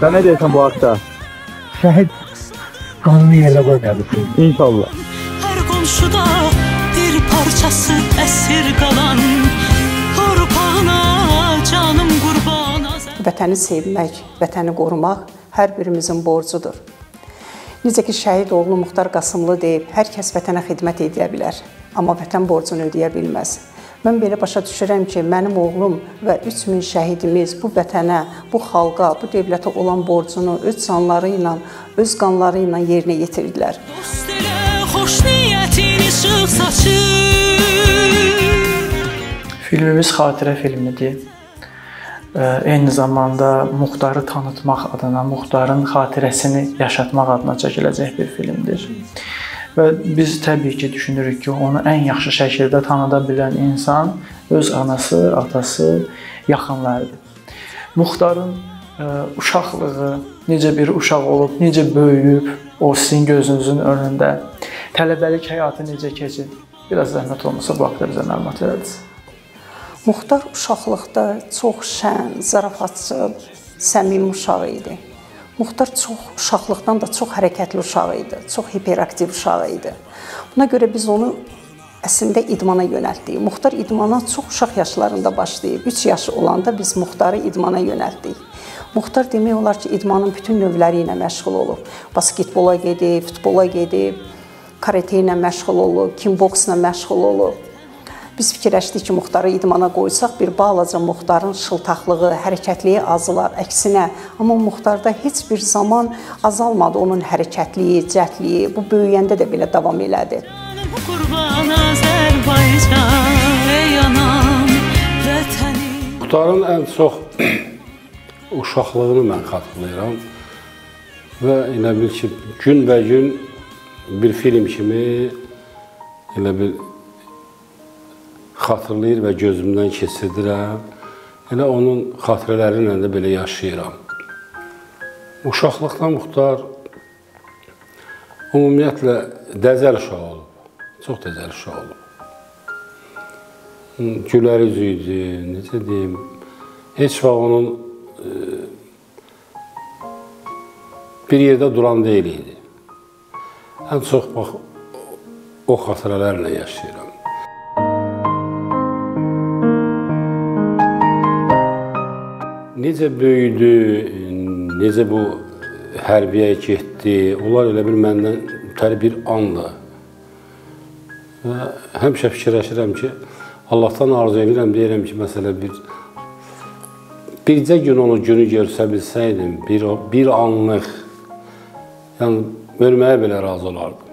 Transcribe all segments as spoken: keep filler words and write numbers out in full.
Sən nə deyirsən bu haqda? Şəhid qanını yerlə qoymadı. İnşallah. Hər qonşuda bir parçası əsir qalan torpağına canım qurbana. Vətəni sevmək, vətəni qorumaq hər birimizin borcudur. Necə ki, şəhid oğlu Muxtar Qasımlı deyib, hər kəs vətənə xidmət edə bilər, amma vətən borcunu ödəyə bilməz. Mən belə başa düşürəm ki, mənim oğlum və üç min şəhidimiz bu vətənə, bu xalqa, bu dövlətə olan borcunu öz canları ilə, öz qanları ilə yerinə yetirdilər. Dost elə xoş niyyətini işıq saçır. Filmimiz xatirə filmidir. Eyni zamanda Muxtarı tanıtmaq adına, Muxtarın xatirəsini yaşatmaq adına çəkiləcək bir filmdir. Və biz təbii ki, düşünürük ki, onu ən yaxşı şəkildə tanıda bilən insan öz anası, atası, yaxınlarıdır. Muxtarın ə, uşaqlığı, necə bir uşaq olub, necə böyüyüb, o sizin gözünüzün önündə, tələbəlik həyatı necə keçib, biraz zəhmət olmasa bu haqda bizə məlumat verərdiniz. Muxtar uşaqlıqda çox şən, zarafatçı, səmimi uşaq idi. Muxtar çox uşaqlıqdan da çox hərəkətli uşaq idi, çox hiperaktiv uşaq idi. Buna görə biz onu əslində idmana yönəltdik. Muxtar idmana çox uşaq yaşlarında başlayıb. üç yaşı olanda biz Muxtarı idmana yönəltdik. Muxtar demək olar ki, idmanın bütün növləri ilə məşğul olub. Basketbola gedib, futbola gedib, karate ilə məşğul olub, kimboksla məşğul olub. Biz fikirləşdik ki, Muxtarı idmana qoysaq, bir balaca Muxtarın şıltaqlığı, hərəkətliyi azalar, əksinə. Amma Muxtarda heç bir zaman azalmadı onun hərəkətliyi, cəhdliyi. Bu böyüyəndə də belə davam elədi. Muxtarın ən çox uşaqlığını mən xatırlayıram. Və elə bil ki, gün və gün bir film kimi elə bil xatırlayır və gözümdən keçirdirəm. Elə onun xatirələri ilə də belə yaşayıram. Uşaqlıqda Muxtar ümumiyyətlə dəzəl uşaq olub. Çox dəzəl uşaq olub. Gülər üzüydü, necə deyim, heç vaxt onun e, bir yerdə duran deyil idi. Ən çox bax, o xatirələrlə yaşayıram. Necə böyüdü, necə bu hərbiyə getdi, onlar elə bir məndən mütəri bir andır. Və həmişə fikirləşirəm ki, Allahdan arzu edirəm, deyirəm ki, məsələ bir bircə gün onu günü görsə bilsəydim, bir, bir anlıq, yəni ölməyə belə razı olardım.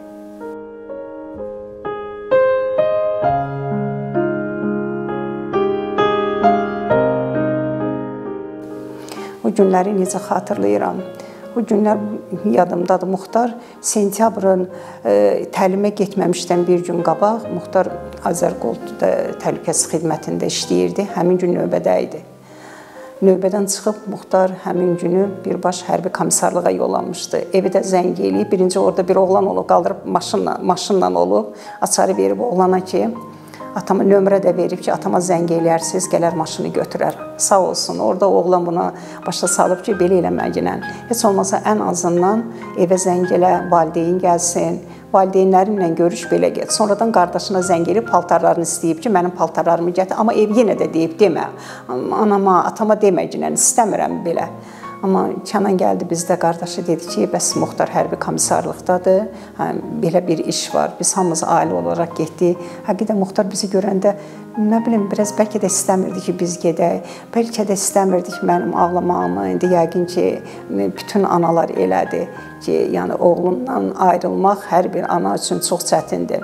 O günləri necə xatırlayıram. O günlər yadımdadır. Muxtar sentyabrın e, təlimə getməmişdən bir gün qabaq Muxtar Azərgold təhlükəsizlik xidmətində işləyirdi. Həmin gün növbədə idi. Növbədən çıxıb Muxtar həmin günü birbaş hərbi komissarlığa yollanmışdı. Evi də zəng eləyib. Birinci orada bir oğlan olub, qaldırıb maşınla, maşınla olub. Açarı verib oğlana ki, atama nömrə də verib ki, atama zəng eləyərsiniz, gələr maşını götürər. Sağ olsun, orada oğlan buna başa salıb ki, belə eləməklə. Heç olmasa ən azından evə zəng elə, valideyn gəlsin, valideynlərimlə görüş belə get. Sonradan qardaşına zəng eləyib paltarlarını istəyib ki, mənim paltarlarımı gətir. Amma ev yenə də deyib, demə, anama, atama deməklə, istəmirəm belə. Amma Kənan gəldi bizdə, qardaşı dedi ki, bəs Muxtar hərbi komissarlıqdadır, hə, belə bir iş var, biz hamımız ailə olaraq getdik. Həqiqətən Muxtar bizi görəndə, nə bilim, biraz bəlkə də istəmirdi ki, biz gedək, bəlkə də istəmirdik mənim ağlamağımı. İndi yəqin ki, bütün analar elədir ki, yəni oğlundan ayrılmaq hər bir ana üçün çox çətindir.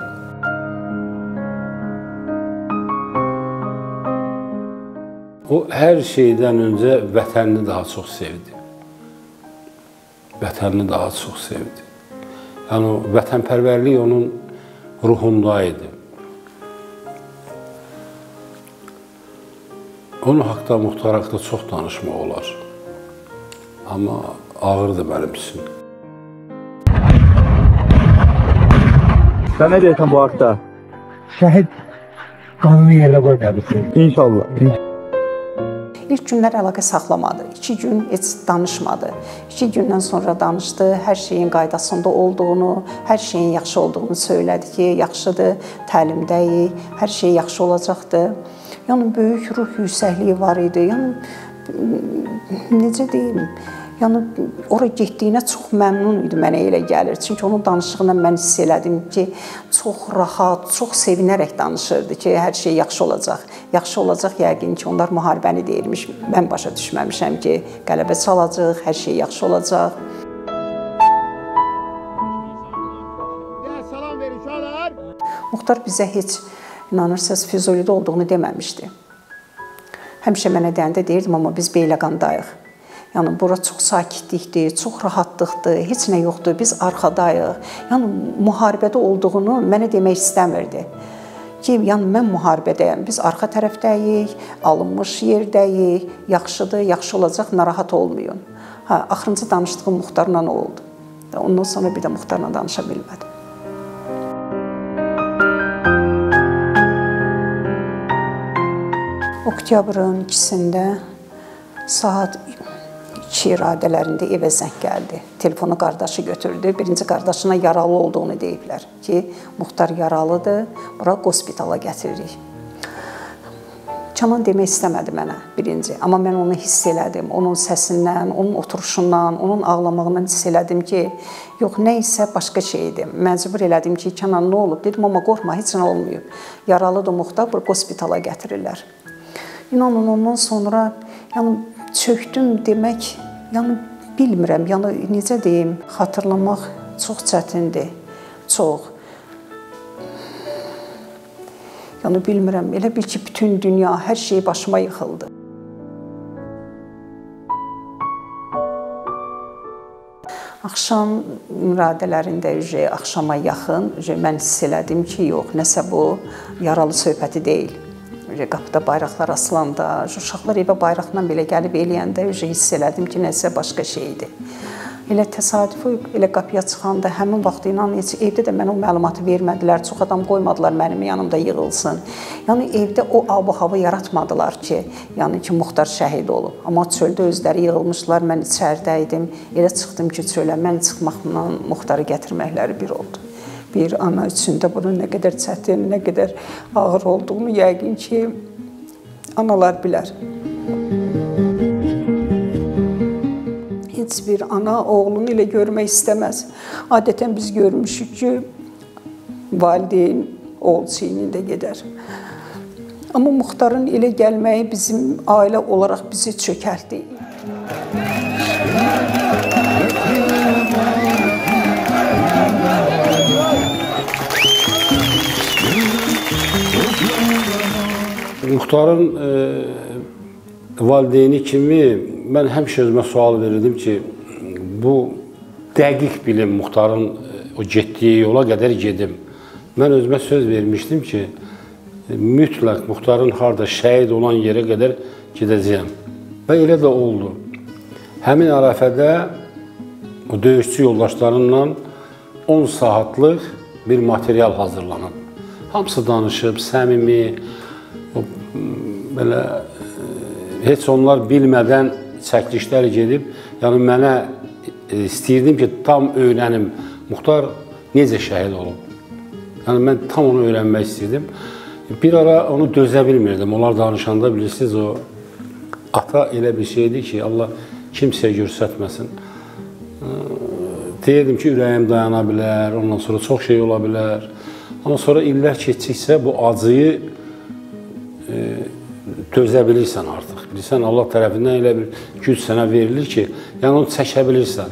O, hər şeydən öncə vətənini daha çox sevdi. Vətənini daha çox sevdi. Yəni, vətənpərvərlik onun ruhunda idi. Onun haqda, Muxtar haqda çox danışmaq olar. Amma ağırdır mənim üçün. Sən nə deyirsən bu haqda? Şəhid qanını yerlə qoymadı. İnşallah. İlk günlər əlaqə saxlamadı. İki gün heç danışmadı. İki gündən sonra danışdı, hər şeyin qaydasında olduğunu, hər şeyin yaxşı olduğunu söylədi ki, yaxşıdır, təlimdəyik, hər şey yaxşı olacaqdı. Yəni böyük ruh yüksəkliyi var idi. Yəni necə deyim? Yəni ora getdiyinə çox məmnun idi, mənə elə gəlir. Çünki onun danışığından mən hiss elədim ki, çox rahat, çox sevinərək danışırdı ki, hər şey yaxşı olacaq. Yaxşı olacaq yəqin ki, onlar müharibəni deyirmiş. Mən başa düşməmişəm ki, qələbə çalacaq, hər şey yaxşı olacaq. Muxtar bizə heç inanırsınız Füzulidə olduğunu deməmişdi. Həmişə mənə deyəndə deyirdim, amma biz Beyləqandayıq. Yəni bura çox sakitlikdir, çox rahatlıqdır, heç nə yoxdur, biz arxadayıq. Yəni müharibədə olduğunu mənə demək istəmirdi. Ki, yəni mən müharibədəyəm, biz arxa tərəfdəyik, alınmış yerdəyik, yaxşıdır, yaxşı olacaq, narahat olmayın. Hə, axırıncı danışdığım Muxtarla oldu. Ondan sonra bir də Muxtarla danışa bilmədim. Oktyabrın ikisində saat iki radələrində evə zəng gəldi. Telefonu qardaşı götürdü. Birinci qardaşına yaralı olduğunu deyiblər ki, Muxtar yaralıdır, bura hospitala gətiririk. Canan demək istəmədi mənə birinci, amma mən onu hiss elədim. Onun səsindən, onun oturuşundan, onun ağlamağından hiss elədim ki, yox, nə isə başqa şeydir. Məcbur elədim ki, Canan nə olub? Dedim, amma qorxma, heç nə olmayıb. Yaralıdır Muxtar, bura hospitala gətirirlər. İnanın, ondan sonra yəni, çöktüm demək, yəni bilmirəm, yəni necə deyim, xatırlamaq çox çətindir, çox. Yəni bilmirəm, elə bil ki, bütün dünya, hər şey başıma yıxıldı. Axşam radələrində axşama yaxın mən hiss elədim ki, yox, nəsə bu yaralı söhbəti deyil. Qapıda bayraqlar asılanda, uşaqlar evə bayraqla belə gəlib eləyəndə hiss elədim ki, nəsə başqa şeydir. Elə təsadüfi, elə qapıya çıxanda həmin vaxt inanın, heç evdə də mənə o məlumatı vermədilər, çox adam qoymadılar mənim yanımda yığılsın. Yəni evdə o ab-hava yaratmadılar ki, yəni ki, Muxtar şəhid olub. Amma çöldə özləri yığılmışlar, mən içəridə idim. Elə çıxdım ki, çölə, mən çıxmaqla Muxtarı gətirməkləri bir oldu. Bir ana üçün də bunun nə qədər çətin, nə qədər ağır olduğunu yəqin ki, analar bilər. Heç bir ana oğlunu ilə görmək istəməz. Adətən biz görmüşük ki, valideyn oğul çiynində gedər. Amma Muxtarın elə gəlməyi bizim ailə olaraq bizi çökəltdi. Muxtarın e, valideyni kimi mən həmişə özümə sual verirdim ki, bu dəqiq bilim Muxtarın o getdiyi yola qədər gedim. Mən özümə söz vermişdim ki, mütləq Muxtarın harada şəhid olan yerə qədər gedəcəyəm. Və elə də oldu. Həmin ərəfədə o döyüşçü yoldaşlarımla on saatlıq bir material hazırlanıb. Hamısı danışıb, səmimi, belə heç onlar bilmədən çəkilişlər gedib, yəni mənə istəyirdim ki, tam öyrənim, Muxtar necə şəhid olub. Yəni mən tam onu öyrənmək istəyirdim. Bir ara onu dözə bilmirdim. Onlar danışanda bilirsiniz, o ata elə bir şeydir ki, Allah kimsəyə göstərməsin. Deyirdim ki, ürəyim dayana bilər, ondan sonra çox şey ola bilər. Ondan sonra illər keçdikcə bu acıyı e, dözə bilirsən artıq. Bilirsən, Allah tərəfindən elə bir güc sənə verilir ki, yəni onu çəkə bilirsən.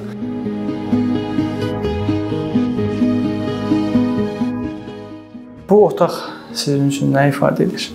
Bu otaq sizin üçün nə ifadə edir?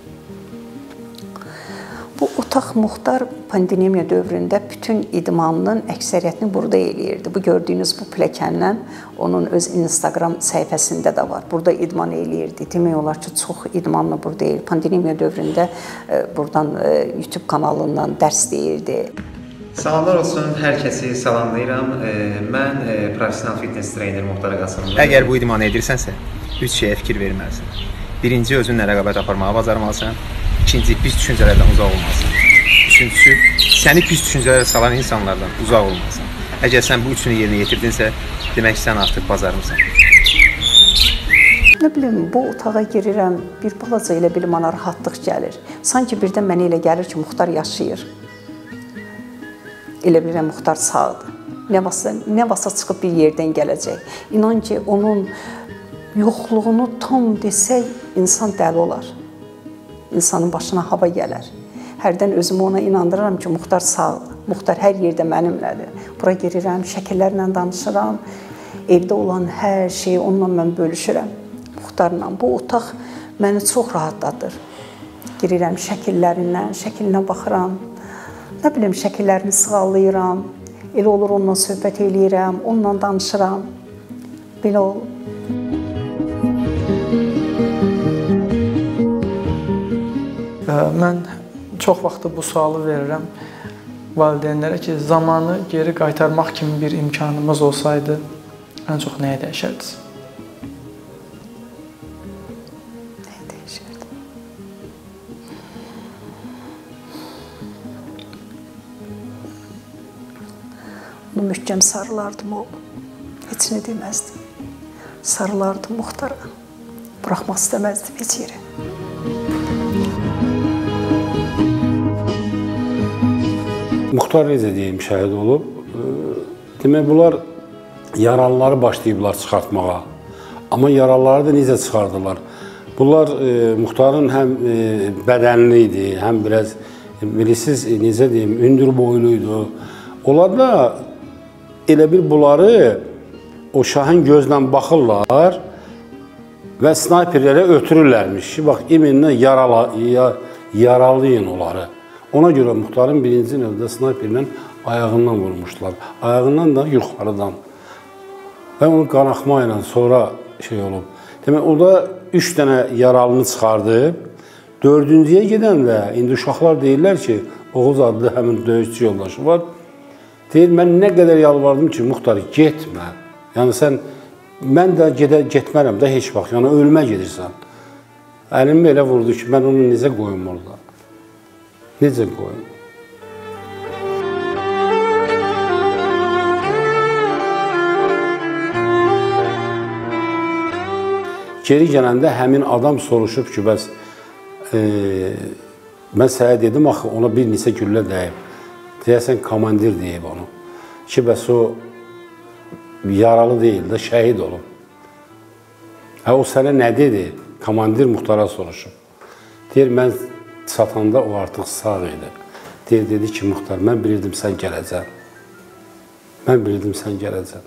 Bu otaq Muxtar pandemiya dövründə bütün idmanının əksəriyyətini burada eləyirdi. Bu gördüyünüz bu pləkanla onun öz Instagram səhifəsində də var. Burada idman eləyirdi. Demək olar ki, çox idmanla burada eləyir. Pandemiya dövründə buradan YouTube kanalından dərs deyirdi. Salamlar olsun, hər kəsi salamlayıram. Mən professional fitness trener Muxtar Qasımlı. Əgər bu idmanı edirsənsə, üç şeyə fikir verməlisən. Birinci, özünlə rəqabət aparmağı bacarmalısan. İkinci, pis düşüncələrdən uzaq olmalısan. Üçüncüsü, səni pis düşüncələrə salan insanlardan uzaq olmalısan. Əgər sən bu üçünü yerinə yetirdinsə, demək sən artıq bacarmısan. Nə bilim, bu otağa girirəm, bir balaca elə bilim ana rahatlıq gəlir. Sanki birdən mənə elə gəlir ki, Muxtar yaşayır. Elə bilirəm, Muxtar sağdır. Nə vaxtsa, nə vaxtsa çıxıb bir yerdən gələcək. İnan ki, onun yoxluğunu tam desək, insan dəli olar. İnsanın başına hava gələr. Hərdən özümü ona inandırıram ki, Muxtar sağdır. Muxtar hər yerdə mənimlədir. Bura girirəm, şəkillərlə danışıram. Evdə olan hər şeyi onunla mən bölüşürəm. Muxtarla. Bu otaq məni çox rahatladır. Girirəm şəkillərindən, şəkilinə baxıram. Nə bilim, şəkillərini sığallayıram. Elə olur, onunla söhbət eləyirəm, onunla danışıram. Belə olur. Mən çox vaxt bu sualı verirəm valideynlərə ki, zamanı geri qaytarmaq kimi bir imkanımız olsaydı, ən çox nəyə dəyişərdiniz? Nəyə dəyişərdim? Onu möhkəm sarılardım o. Heç nə deməzdim. Sarılardım Muxtara. Buraxmaq istəməzdim heç yeri. Muxtar necə deyim, şəhid olub. Demək, bunlar yaralıları başlayıblar çıxartmağa. Amma yaralıları da necə çıxardılar? Bunlar e, Muxtarın həm e, bədənli idi, həm biraz, bilirsiniz, necə deyim, hündür boyluydu. Onlar da elə bir bunları o şahın gözlə baxırlar və snayperlərə ötürürlərmiş. Bax, iminlə yarala, yaralayın onları. Ona görə Muxtarın birinci növdə snayperlə ayağından vurmuşdular. Ayağından da yuxarıdan. Və onu qanaxma ilə sonra şey olub. Demək, o da üç dənə yaralını çıxardıb. Dördüncüyə gedəndə, indi uşaqlar deyirlər ki, Oğuz adlı həmin döyüşçü yoldaşı var. Deyir, mən nə qədər yalvardım ki, Muxtar, getmə. Yəni, sən, mən də gedə, getmərəm də heç vaxt, yəni ölmə gedirsən. Əlimi elə vurdu ki, mən onu necə qoyum orada? Necə qoyum? Geri gələndə həmin adam soruşub ki, bəs e, mən sənə dedim, axı ona bir neçə güllə dəyib. Deyəsən, komandir deyib onu. Ki, bəs o yaralı deyil də, şəhid olub. Hə, o sənə nə dedi? Komandir Muxtara soruşub. Deyir, mən çatanda o artıq sağ idi. Deyir, dedi ki, Muxtar, mən bilirdim sən gələcəm. Mən bilirdim sən gələcəm.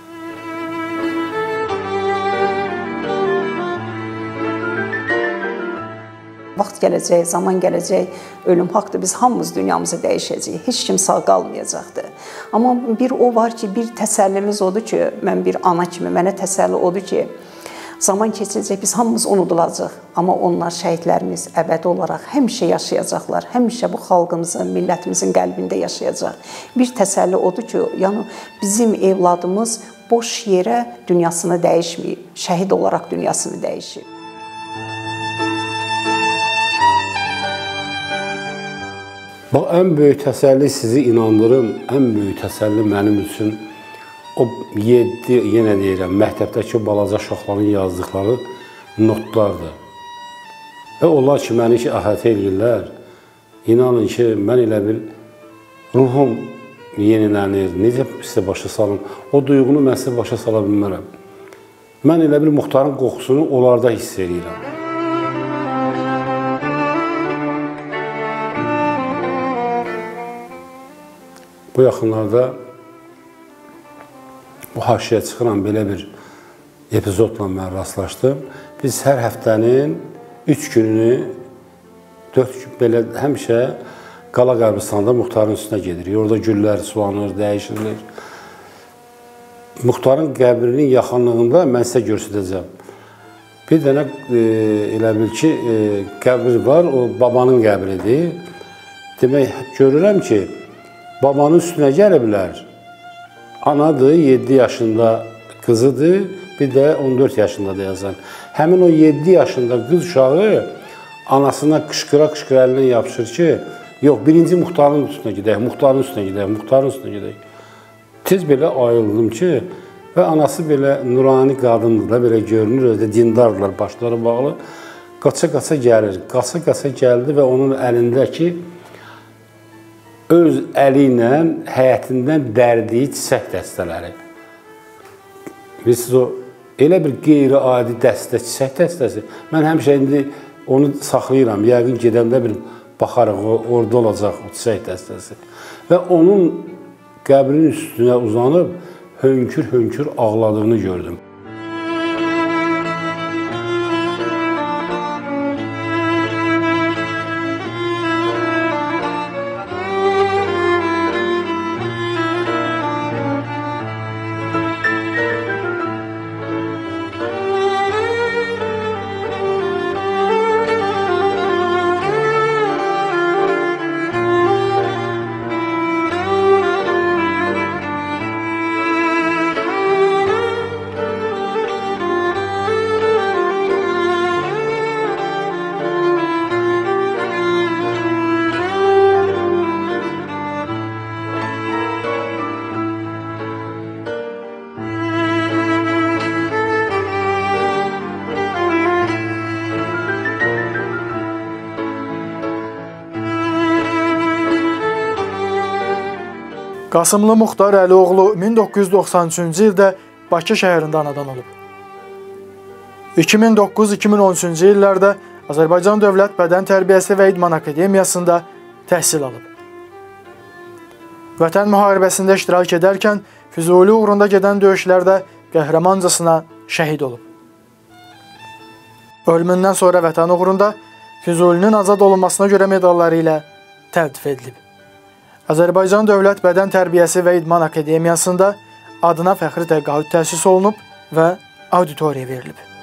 Vaxt gələcək, zaman gələcək, ölüm haqdır, biz hamımız dünyamızı dəyişəcəyik, heç kim sağ qalmayacaqdır. Amma bir o var ki, bir təsəllimiz odur ki, mən bir ana kimi, mənə təsəlli odur ki, zaman keçəcək, biz hamımız unudulacaq. Amma onlar, şəhidlərimiz əbədi olaraq həmişə yaşayacaqlar. Həmişə bu xalqımızın, millətimizin qəlbində yaşayacaq. Bir təsəlli odur ki, yəni bizim evladımız boş yerə dünyasını dəyişməyib, şəhid olaraq dünyasını dəyişib. Bax, ən böyük təsəlli sizi inandırım, ən böyük təsəlli mənim üçün o yeddi, yenə deyirəm, məktəbdəki balaca uşaqların yazdıqları notlardır. Və onlar ki, məni ki, əhatə edirlər, inanın ki, mən elə bil ruhum yenilənir, necə sizə başa salım, o duyğunu mən sizə başa sala bilmərəm. Mən elə bil Muxtarın qoxusunu onlarda hiss edirəm. Bu yaxınlarda bu haşiyə çıxıram, belə bir epizodla mən rastlaşdım. Biz hər həftənin üç gününü, dörd gün belə həmişə Qala qəbirstanında Muxtarın üstünə gedirik. Orada güllər sulanır, dəyişilir. Muxtarın qəbrinin yaxınlığında mən sizə göstərəcəm. Bir dənə e, elə bil ki, e, qəbir var, o babanın qəbridir. Demək, görürəm ki, babanın üstünə gəliblər. Anadır, yeddi yaşında qızıdır, bir də on dörd yaşında da yazan. Həmin o yeddi yaşında qız uşağı anasına qışqıra-qışqıra əlindən yapışır ki, Yox, birinci Muxtarın üstünə gedək, Muxtarın üstünə gedək, Muxtarın üstünə gedək. Tez belə ayıldım ki, və anası belə nurani qadındır da, belə görünür, özdə dindardırlar, başları bağlı. Qaça-qaça gəlir, qaça-qaça gəldi və onun əlindəki öz əli ilə həyətindən dərdiyi çiçək dəstələri. Və siz o, elə bir qeyri-adi dəstə, çiçək dəstəsi. Mən həmişə indi onu saxlayıram, yəqin gedəndə bir baxarıq, orada olacaq o çiçək dəstəsi. Və onun qəbrin üstünə uzanıb, hönkür-hönkür ağladığını gördüm. Qasımlı Muxtar Əlioğlu min doqquz yüz doxsan üçüncü ildə Bakı şəhərində anadan olub. iki min doqquz iki min on üçüncü illərdə Azərbaycan Dövlət Bədən Tərbiyəsi və İdman Akademiyasında təhsil alıb. Vətən müharibəsində iştirak edərkən Füzuli uğrunda gedən döyüşlərdə qəhrəmancasına şəhid olub. Ölümündən sonra vətən uğrunda Füzulinin azad olunmasına görə medalları ilə təltif edilib. Azərbaycan Dövlət Bədən Tərbiyəsi və İdman Akademiyasında adına fəxri təqaüd təsis olunub və auditoriya verilib.